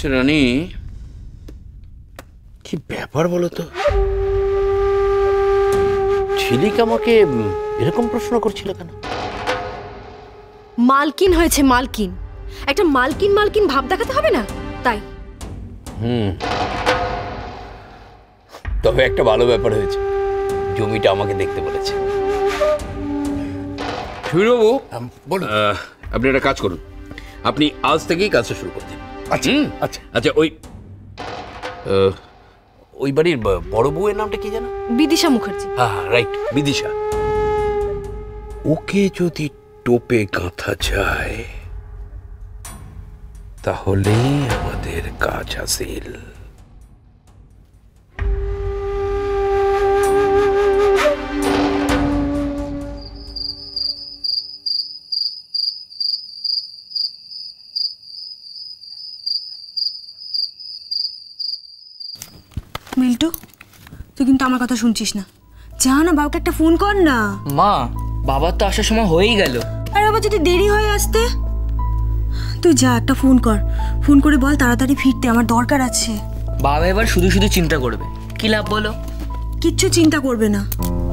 আচ্ছা রানী, কি ব্যাপার বলো তো? ঝিলিক আমাকে এরকম প্রশ্ন করছিল কেন? মালকিন হয়েছে মালকিন, একটা মালকিন মালকিন ভাব দেখাতে হবে না তাই। তবে একটা ভালো ব্যাপার হয়েছে, জমিটা আমাকে দেখতে বলেছে। সুবীরবাবু বলুন। আপনি একটা কাজ করুন, আপনি আজ থেকেই কাজটা শুরু করছেন। আচ্ছা আচ্ছা আচ্ছা। ওই বাড়ির বড় বউয়ের নামটা কি জানো? বিদিশা মুখার্জি। হ্যাঁ রাইট, বিদিশা। ওকে যদি টোপে গাঁথা যায় তাহলেই আমাদের কাজ হাসিল। মিল্টু, তুই কিন্তু আমার কথা শুনছিস না। যা না, বাবাকে একটা ফোন কর না। মা, বাবার তো আসার সময় হয়েই গেল। আর আবার যদি দেরি হয়ে আসতে? তুই যা, একটা ফোন কর, ফোন করে বল তাড়াতাড়ি ফিরতে, আমার দরকার আছে। বাবা এবার শুধু শুধু চিন্তা করবে, কি লাভ বলো? কিচ্ছু চিন্তা করবে না,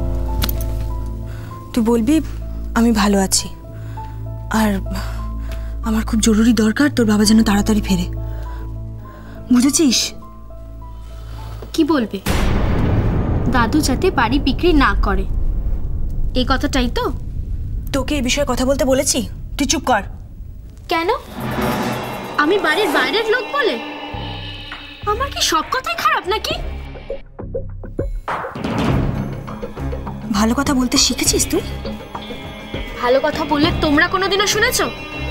তুই বলবি আমি ভালো আছি, আর আমার খুব জরুরি দরকার তোর বাবা যেন তাড়াতাড়ি ফেরে, বুঝেছিস? কি বলবে? দাদু যাতে বাড়ি বিক্রি না করে, এই কথাটাই তো? তোকে এই বিষয়ে কথা বলতে বলেছি, তুই চুপ কর। কেন? আমি বাড়ির বাইরের লোক বলে আমার কি সব কথাই খারাপ নাকি? ভালো কথা বলতে শিখেছিস তুই? ভালো কথা বললে তোমরা কোনোদিনও শুনেছো?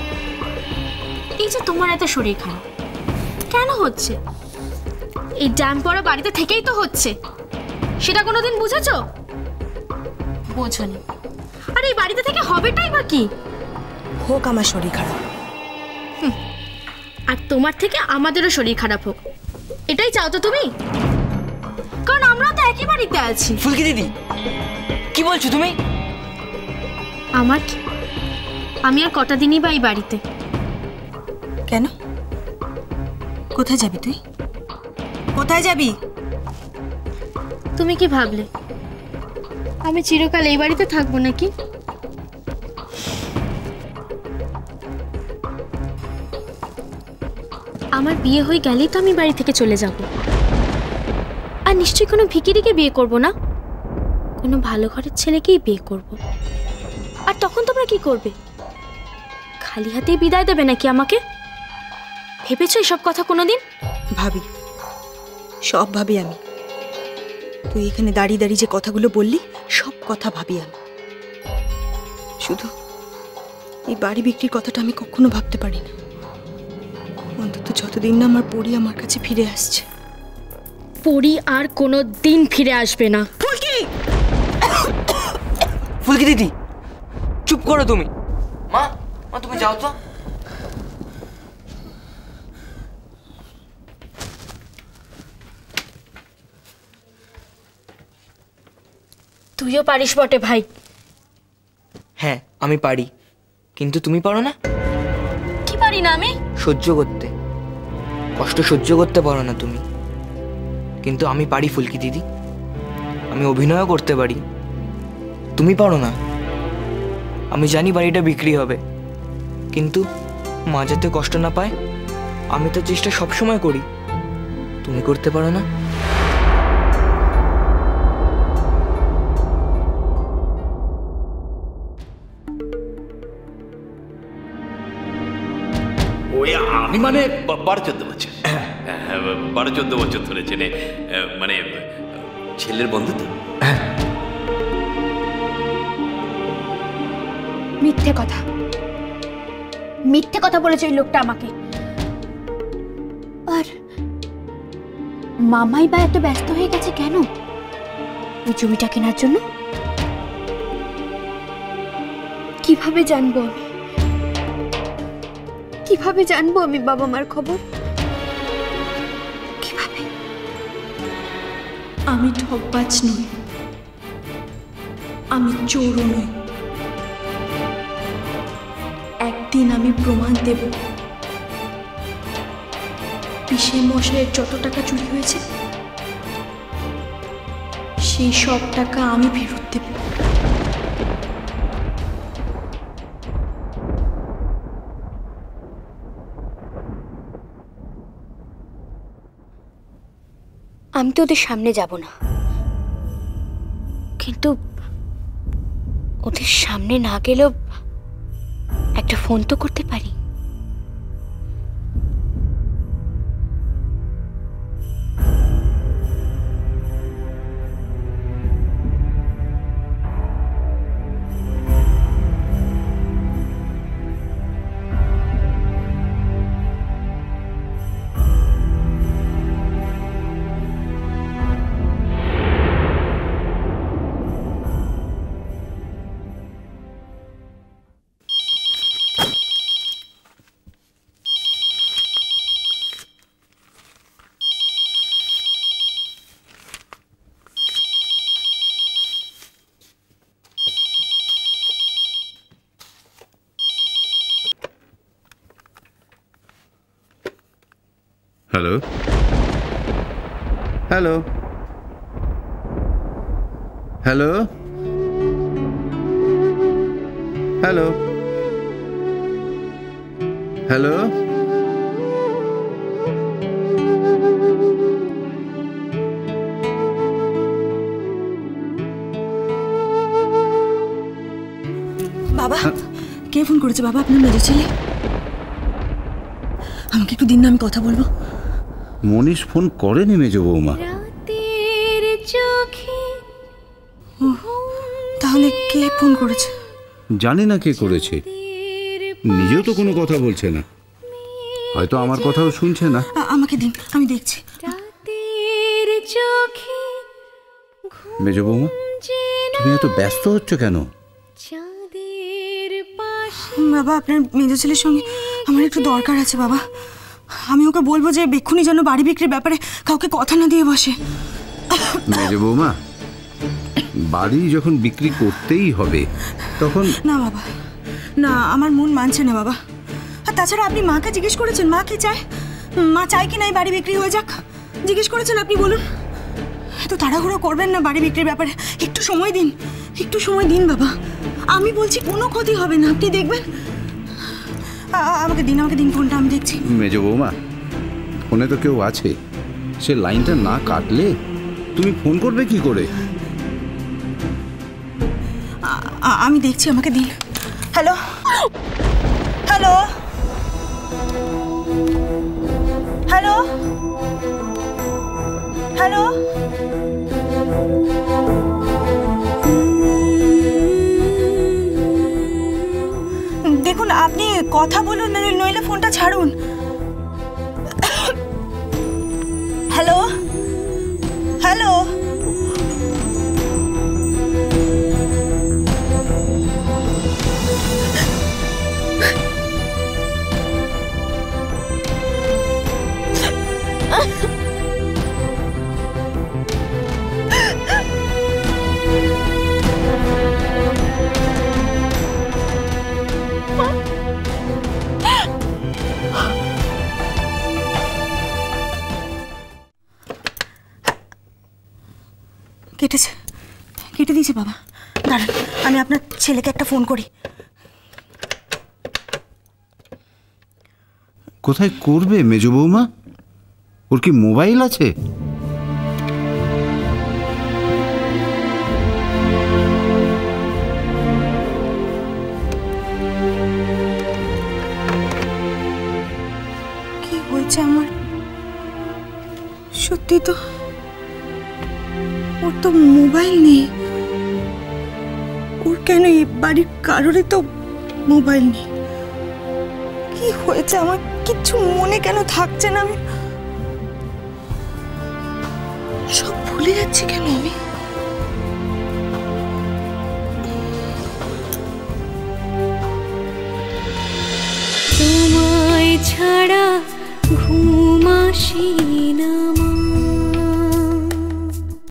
এই যে তোমার এত শরীর খারাপ কেন হচ্ছে, এই ড্যাম পড়া বাড়িতে থেকেই তো হচ্ছে, সেটা কোনোদিন বুঝেছো? বোঝনি। আর এই বাড়িতে থেকে হবেটাই বা কি? হোক আমার শরীর খারাপ, আর তোমার থেকে আমাদেরও শরীর খারাপ হোক, এটাই চাও তো তুমি? কারণ আমরা তো একই বাড়িতে আছি। ফুলকি দিদি, কি বলছো তুমি? আমার কি, আমি আর কটা দিনই বা এই বাড়িতে। কেন? কোথায় যাবি তুই? কোথায় যাবি? তুমি কি ভাবলে আমি চিরকাল এই বাড়িতে থাকবো নাকি? আমার বিয়ে হয়ে গেলেই তো আমি বাড়ি থেকে চলে যাব, আর নিশ্চয়ই কোনো ভিখিরিকে বিয়ে করব না, কোনো ভালো ঘরের ছেলেকেই বিয়ে করব। আর তখন তোমরা কি করবে? খালি হাতেই বিদায় দেবে নাকি আমাকে? ভেবেছো এসব কথা কোনোদিন? ভাবি, সব ভাবি আমি। তুই এখানে দাঁড়িয়ে দাঁড়িয়ে যে কথাগুলো বললি, সব কথা ভাবি আমি। শুধু এই বাড়ি বিক্রির কথাটা আমি কখনো ভাবতে পারি না, অন্তত যতদিন না আমার পরি আমার কাছে ফিরে আসছে। পরি আর কোনো দিন ফিরে আসবে না। ফুলকি দিদি, চুপ করো তুমি। মা, মা তুমি যাও তো। তুইও পারিস বটে ভাই। হ্যাঁ আমি পারি, কিন্তু তুমি পারো না। কি পারি না আমি? সহ্য করতে, কষ্ট সহ্য করতে পারো না তুমি, কিন্তু আমি পারি ফুলকি দিদি। আমি অভিনয়ও করতে পারি, তুমি পারো না। আমি জানি বাড়িটা বিক্রি হবে, কিন্তু মা যাতে কষ্ট না পায় আমি তো চেষ্টা সবসময় করি, তুমি করতে পারো না। ওই আমি মানে 12-14 বছর, 12-14 বছর ধরে চেনে, মানে ছেলের বন্ধু তো। মিথ্যে কথা, মিথ্যে কথা বলেছে ওই লোকটা আমাকে। আর মামাই বা এত ব্যস্ত হয়ে গেছে কেন ওই জমিটা কেনার জন্য? কিভাবে জানবো আমি, কিভাবে জানবো আমি বাবা মার খবর? কিভাবে? আমি ঠকবাজ নই, আমি চোরও নই। একদিন আমি প্রমাণ দেব সে মশাইয়ের যত টাকা চুরি হয়েছে সেই সব টাকা আমি ফেরত দেব। আমি তো ওদের সামনে যাব না, কিন্তু ওদের সামনে না গেলেও একটা ফোন তো করতে পারি। Hello hello hello hello hello বাবা, কে ফোন করেছে বাবা? আপনার মেজো ছেলে? আমাকে একটু দিন না, আমি কথা বলবো। মনীষ ফোন করেনি মেজো বৌমা। তাহলে কে ফোন করেছে? জানি না কে করেছে, নিজেও তো কোনো কথা বলছে না, হয়তো আমার কথাও শুনছে না। আমাকে দিন, আমি দেখছি। মেজো বৌমা, তুমি এত ব্যস্ত হচ্ছ কেন? বাবা, আপনার মেজো ছেলের সঙ্গে আমার একটু দরকার আছে বাবা। আমি ওকে বলবো যে বেক্ষুনি যেন বাড়ি বিক্রির ব্যাপারে কাউকে কথা না দিয়ে বসে। মেজো বৌমা, বাড়ি যখন বিক্রি করতেই হবে তখন... না বাবা, না, আমার মন মানছে না বাবা। আর তাছাড়া আপনি মাকে জিজ্ঞেস করেছেন মা কি চায়? মা চায় কি নাই বাড়ি বিক্রি হয়ে যাক? জিজ্ঞেস করেছেন আপনি? বলুন। এত তাড়াহুড়ো করবেন না বাড়ি বিক্রির ব্যাপারে, একটু সময় দিন, একটু সময় দিন বাবা। আমি বলছি কোনো ক্ষতি হবে না, আপনি দেখবেন। আমাকে দিন, আমাকে দিন ফোনটা, আমি দেখছি। মেজো বৌমা, ফোনে তো কেউ আছে, সে লাইনটা না কাটলে তুমি ফোন করবে কি করে? আমি দেখছি, আমাকে দিন। হ্যালো হ্যালো হ্যালো হ্যালো, দেখুন আপনি কথা বলুন, নইলে ফোনটা ছাড়ুন। হ্যালো হ্যালো, কেটেছে, কেটে দিয়েছে বাবা। দাঁড়ান, আমি আপনার ছেলেকে একটা ফোন করি। কোথায় করবে মেজো বৌমা? ওর কি মোবাইল আছে? কি হয়েছে আমার? সত্যি তো ওর তো মোবাইল নেই। ওর কেন? এই বাড়ির কারোরই তো মোবাইল নেই। কি হয়েছে আমার? কিচ্ছু মনে কেন থাকছে না? আমি সব ভুলে যাচ্ছি কেন আমি? তোমায় ছাড়া ঘুম আসে